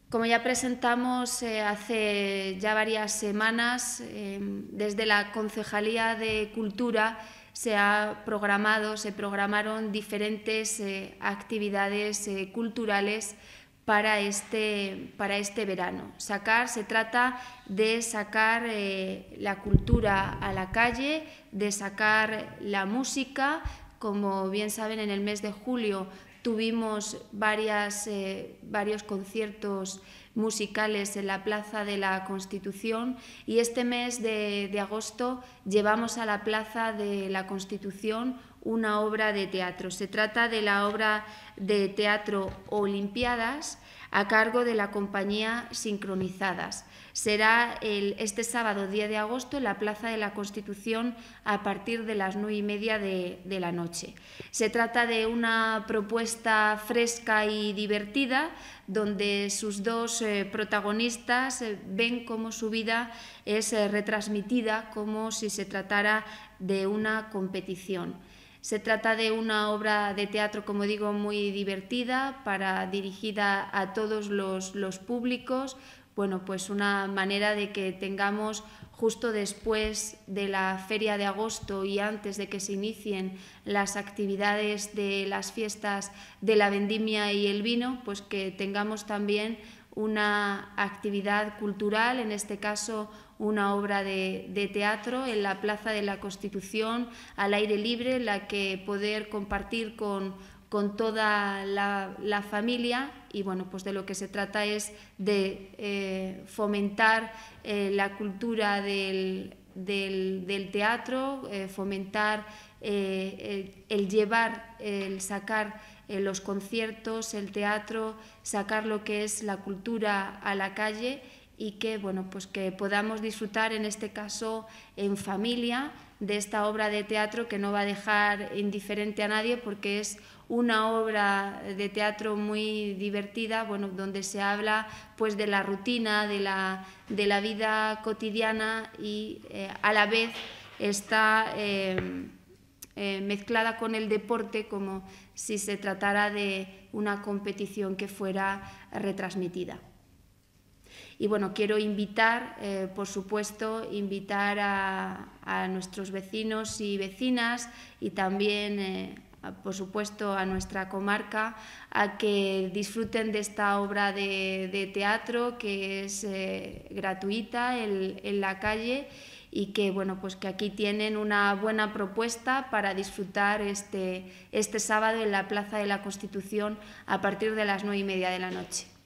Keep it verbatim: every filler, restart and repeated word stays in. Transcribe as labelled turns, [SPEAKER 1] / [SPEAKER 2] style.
[SPEAKER 1] Como ya presentamos eh, hace ya varias semanas, eh, desde la Concejalía de Cultura se ha programado, se programaron diferentes eh, actividades eh, culturales para este, para este verano. Sacar, se trata de sacar eh, la cultura a la calle, de sacar la música. Como bien saben, en el mes de julio tuvimos varias, eh, varios conciertos musicales en la Plaza de la Constitución y este mes de, de agosto llevamos a la Plaza de la Constitución una obra de teatro. Se trata de la obra de teatro Olimpiadas a cargo de la compañía Sincronizadas. Será el, este sábado diez de agosto en la Plaza de la Constitución a partir de las nueve y media de, de la noche. Se trata de una propuesta fresca y divertida donde sus dos eh, protagonistas eh, ven cómo su vida es eh, retransmitida como si se tratara de una competición. Se trata de una obra de teatro, como digo, muy divertida, para, dirigida a todos los, los públicos. Bueno, pues una manera de que tengamos justo después de la Feria de Agosto y antes de que se inicien las actividades de las fiestas de la vendimia y el vino, pues que tengamos también una actividad cultural, en este caso una obra de, de teatro en la Plaza de la Constitución, al aire libre, en la que poder compartir con, con toda la, la familia. Y bueno, pues de lo que se trata es de eh, fomentar eh, la cultura del, del, del teatro, eh, fomentar eh, el, el llevar, el sacar eh, los conciertos, el teatro, sacar lo que es la cultura a la calle y que, bueno, pues que podamos disfrutar, en este caso en familia, de esta obra de teatro que no va a dejar indiferente a nadie porque es una obra de teatro muy divertida, bueno, donde se habla pues de la rutina, de la, de la vida cotidiana y eh, a la vez está eh, eh, mezclada con el deporte como si se tratara de una competición que fuera retransmitida. Y bueno, quiero invitar, eh, por supuesto, invitar a, a nuestros vecinos y vecinas y también, eh, a, por supuesto, a nuestra comarca a que disfruten de esta obra de, de teatro que es eh, gratuita en, en la calle y que, bueno, pues que aquí tienen una buena propuesta para disfrutar este, este sábado en la Plaza de la Constitución a partir de las nueve y media de la noche.